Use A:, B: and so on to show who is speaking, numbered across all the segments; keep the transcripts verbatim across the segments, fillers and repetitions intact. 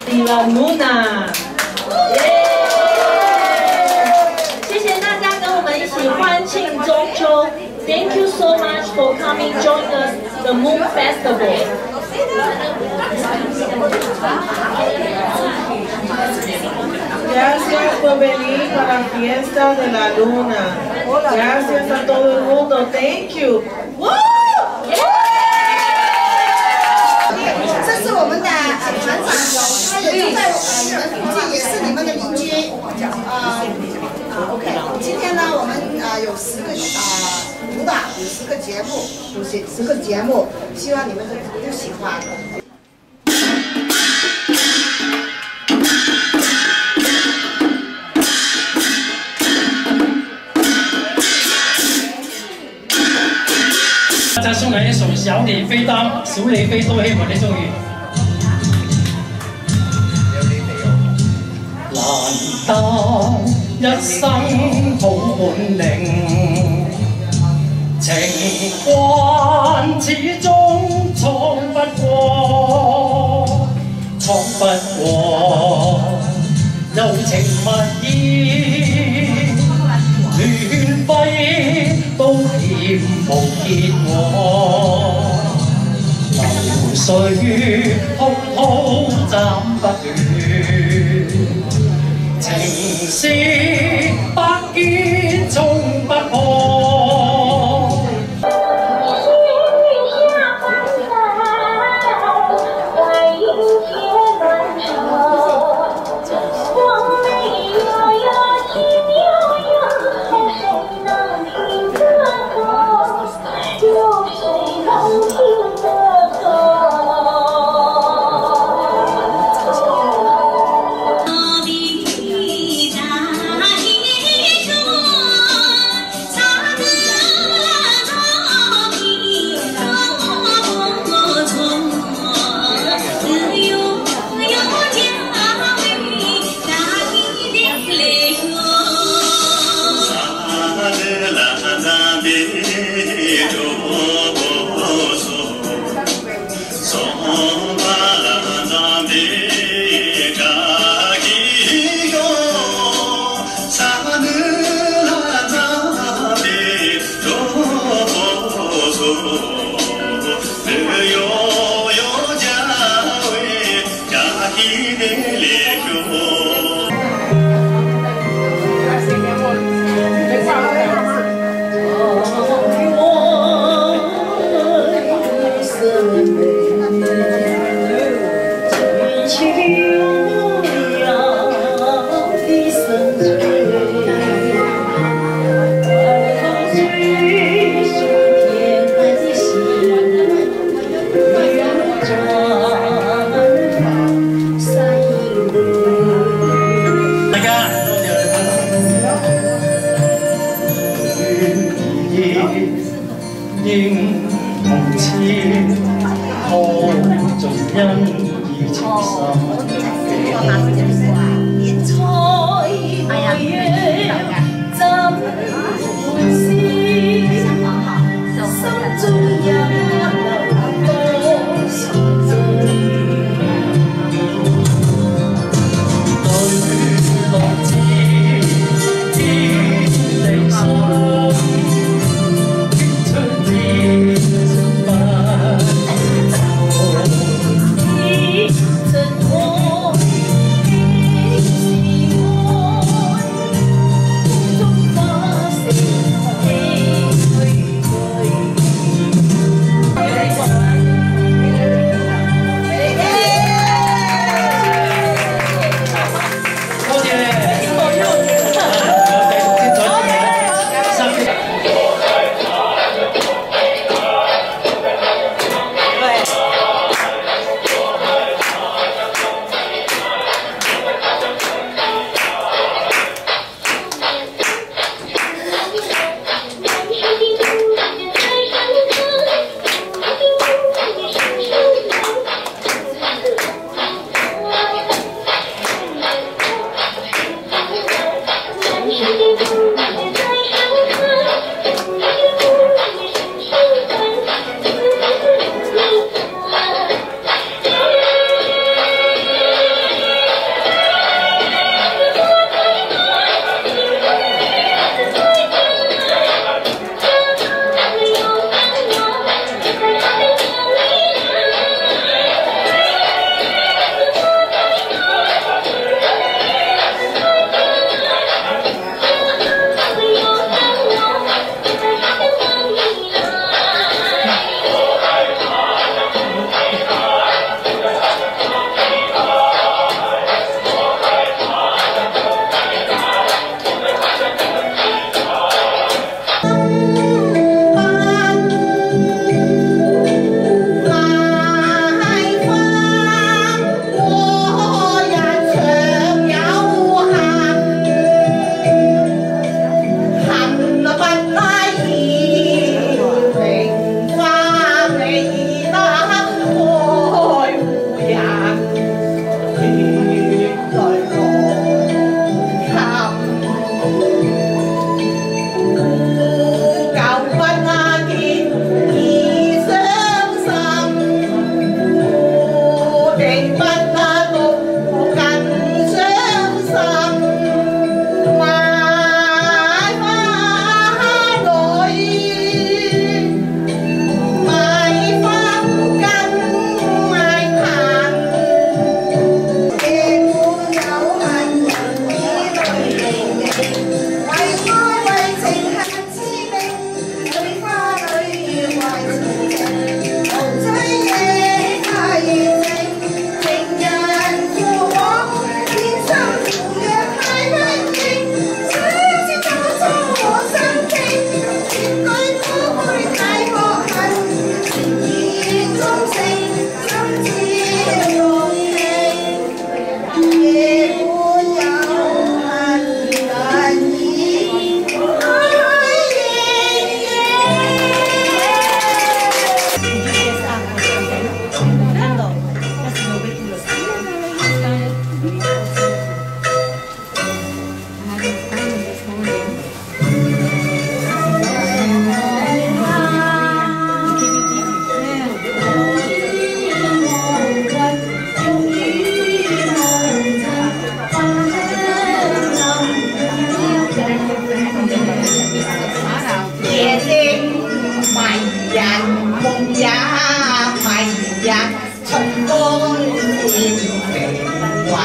A: de la Luna。耶！谢谢大家跟我们一起欢庆中秋。Thank you so much for coming join us the Moon Festival.
B: Gracias por venir para la fiesta de la luna. Gracias a todo el mundo. Thank you.
C: 这是我们的呃团长，他也住在我们附近，也是你们的邻居。呃呃 ，OK， 今天呢，我们呃有十个呃舞蹈，有十个节目，有十十个节目，希望你们都都喜欢。
D: 再送来一首《小李飛刀》，小李飛刀，希望你中意。難得一生好本領，情關始終闖不過，闖不過柔情蜜意，亂揮。 都劍無結果，流水滔滔斬不斷，情絲百結衝不破。 應同痴，拖盡恩義情深幾彩月怎會是心中有。
C: 玩。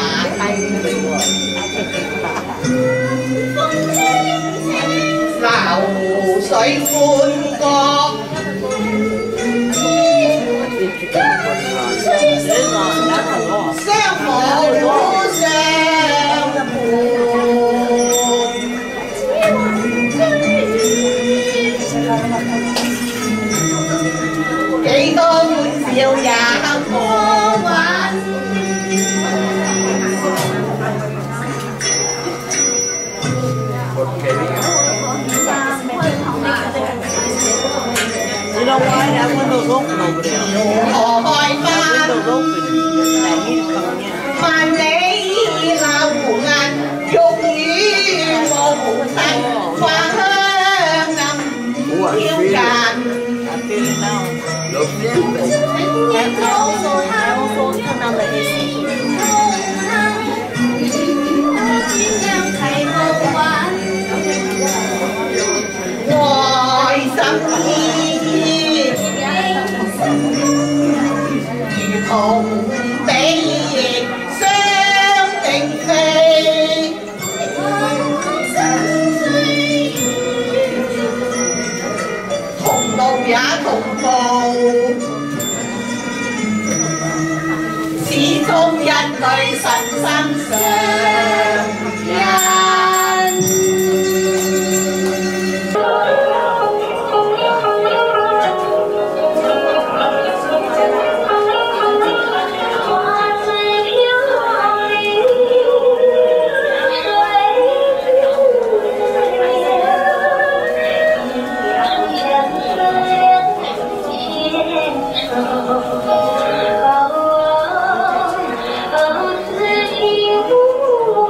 C: 流水歡歌。 相無相伴，幾多歡笑也可玩。
E: 你老外呀，我都錄唔到了。
C: 何開花？ 萬里流銀，玉宇無痕，花香暗飄近。愛心依如同比翼相並飛，同路也同步，始終一對神心相印。
F: 哦，自己不。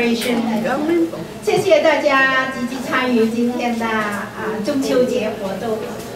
F: celebration。谢谢大家积极参与今天的啊中秋节活动。